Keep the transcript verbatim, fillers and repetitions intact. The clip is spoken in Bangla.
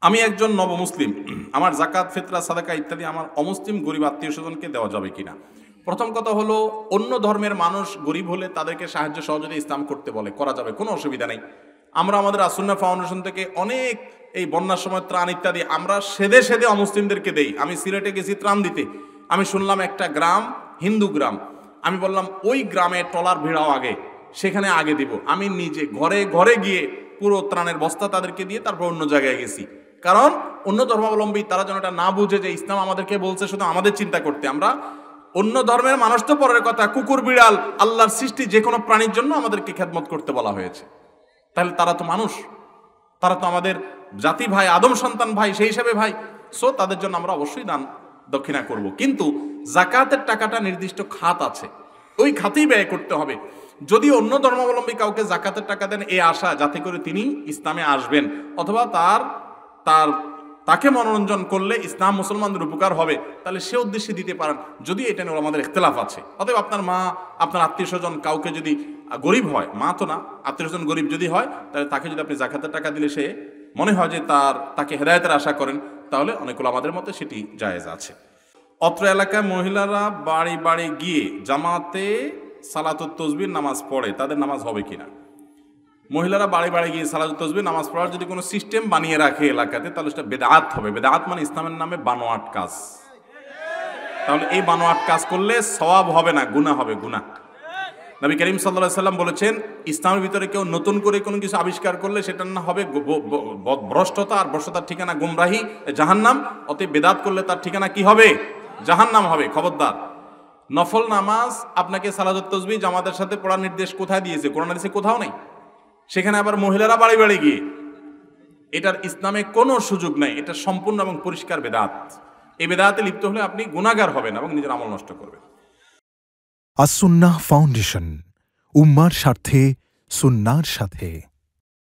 আমি একজন নবমুসলিম, আমার জাকাত, ফিতরা, সাদাকা ইত্যাদি আমার অমুসলিম গরিব আত্মীয় স্বজনকে দেওয়া যাবে কিনা? প্রথম কথা হলো, অন্য ধর্মের মানুষ গরিব হলে তাদেরকে সাহায্য সহযোগিতা ইসলাম করতে বলে, করা যাবে, কোনো অসুবিধা নেই। আমরা আমাদের আসুন্নাহ ফাউন্ডেশন থেকে অনেক এই বন্যার সময় ত্রাণ ইত্যাদি আমরা সেদে সেদে অমুসলিমদেরকে দেই। আমি সিলেটে গেছি ত্রাণ দিতে, আমি শুনলাম একটা গ্রাম হিন্দু গ্রাম, আমি বললাম ওই গ্রামে ট্রলার ভিড়াও আগে, সেখানে আগে দিব। আমি নিজে ঘরে ঘরে গিয়ে পুরো ত্রাণের বস্তা তাদেরকে দিয়ে তারপর অন্য জায়গায় গেছি, কারণ অন্য ধর্মাবলম্বী তারা যেন এটা না বুঝে যে ইসলাম আমাদেরকে বলছে শুধু আমাদের চিন্তা করতে। আমরা অন্য ধর্মের মানুষ তো পরের কথা, কুকুর বিড়াল আল্লাহর সৃষ্টি যে কোনো প্রাণীর জন্য আমাদেরকে খেদমত করতে বলা হয়েছে, তাহলে তারা তো মানুষ, তারা তো আমাদের জাতি ভাই, আদম সন্তান ভাই, সেই হিসাবে ভাই। সো তাদের জন্য আমরা অবশ্যই দান দক্ষিণা করব, কিন্তু জাকাতের টাকাটা নির্দিষ্ট খাত আছে, ওই খাতেই ব্যয় করতে হবে। যদি অন্য ধর্মাবলম্বী কাউকে জাকাতের টাকা দেন এই আশা যাতে করে তিনি ইসলামে আসবেন, অথবা তার তার তাকে মনোরঞ্জন করলে ইসলাম মুসলমানদের উপকার হবে, তাহলে সে উদ্দেশ্যে দিতে পারেন, যদি এটা নিয়ে আমাদের ইখতিলাফ আছে। অতএব আপনার মা, আপনার আত্মীয় স্বজন কাউকে যদি গরিব হয়, মা তো না, আত্মীয় স্বজন গরিব যদি হয়, তাহলে তাকে যদি আপনি জাকাতের টাকা দিলে সে মনে হয় যে তার তাকে হেদায়েতের আশা করেন, তাহলে অনেকগুলো আমাদের মতে সেটি জায়েজ আছে। অত্র এলাকায় মহিলারা বাড়ি বাড়ি গিয়ে জামাতে সালাতুত তাসবিহ নামাজ পড়ে, তাদের নামাজ হবে কিনা? মহিলারা বাড়ি বাড়ি গিয়ে সালাতুত তাসবিহ নামাজ পড়ার যদি কোনো সিস্টেম বানিয়ে রাখে এলাকাতে, তাহলে সেটা বেদাত হবে। বেদাত মানে ইসলামের নামে বানোয়াট কাজ। তাহলে এই বানোয়াট কাজ করলে সওয়াব হবে না, গুনাহ হবে, গুনাহ। নবী করিম সাল্লাল্লাহু আলাইহি সাল্লাম বলেছেন, ইসলামের ভিতরে কেউ নতুন করে কোনো কিছু আবিষ্কার করলে সেটার না হবে ভ্রষ্টতা, আর ভ্রষ্টতার ঠিকানা গুমরাহি, জাহান্নাম। অতএব বেদাত করলে তার ঠিকানা কি হবে? জাহান্নাম হবে, খবরদার। নফল নামাজ আপনাকে সালাতুত তাসবিহ জামাতের সাথে পড়ার নির্দেশ কোথায় দিয়েছে? কোরআন হাদিসে কোথাও নেই। সেখানে আবার মহিলারা বাড়ি বাড়ি গিয়ে, এটার ইসলামে কোনো সুযোগ নাই, এটা সম্পূর্ণ এবং পরিষ্কার বেদাত। এই বেদাতে লিপ্ত হলে আপনি গুনাহগার হবেন এবং নিজের আমল নষ্ট করবেন। আস-সুন্নাহ ফাউন্ডেশন, উম্মার স্বার্থে সুন্নাহর সাথে।